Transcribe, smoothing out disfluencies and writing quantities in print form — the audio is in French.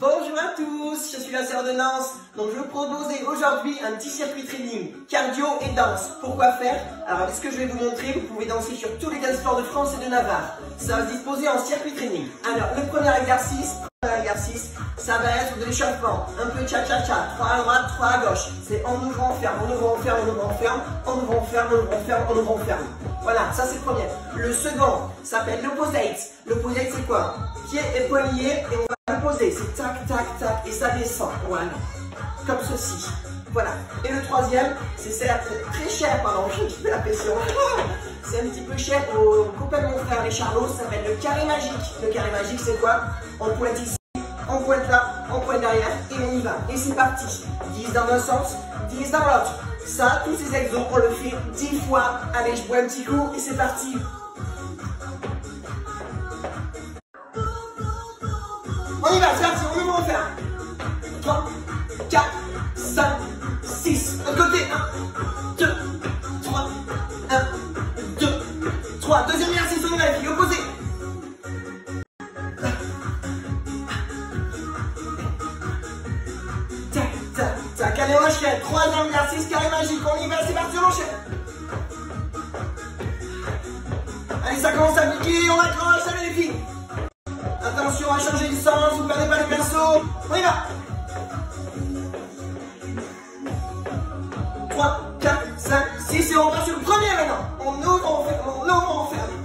Bonjour à tous, je suis la sœur de Nance. Donc je vais vous proposer aujourd'hui un petit circuit training cardio et danse. Pourquoi faire? Alors avec ce que je vais vous montrer, vous pouvez danser sur tous les dance floors de France et de Navarre. Ça va se disposer en circuit training. Alors le premier exercice, ça va être de l'échauffement. Un peu cha-cha-cha, 3 à droite, 3 à gauche. C'est on ouvre, on ferme, on ouvre, on ferme, on ouvre, on ferme, on ouvre, on ferme, on ouvre, on ferme, on ouvre, on ferme. Voilà, ça c'est le premier. Le second s'appelle l'opposite. L'opposite c'est quoi? Pied et poing liés et on va le poser. C'est tac, tac, tac et ça descend. Voilà, comme ceci. Voilà. Et le troisième, c'est certes très cher, pardon, je fais la pression. C'est un petit peu cher aux copains de mon frère, les Charlots, ça s'appelle le carré magique. Le carré magique c'est quoi? On pointe ici, on pointe là, on pointe derrière et on y va. Et c'est parti. 10 dans un sens, 10 dans l'autre. Ça, tous ces exos, on le fait 10 fois. Allez, je bois un petit coup et c'est parti. On y va, c'est parti, on ouvre, on ferme. 3, 4, 5, 6. De côté, 1, 2, 3, 1, 2, 3. Deuxième exercice, on y va, les filles, opposé. Tac, tac, tac. Allez, on enchaîne. Troisième exercice, carré magique. On y va, c'est parti, on enchaîne. Allez, ça commence à piquer, on accroche, allez les filles. Attention à changer de sens, vous ne perdez pas les pinceaux. On y va. 3, 4, 5, 6 et on passe sur le premier maintenant. On ouvre, on ferme, on ouvre, on ferme.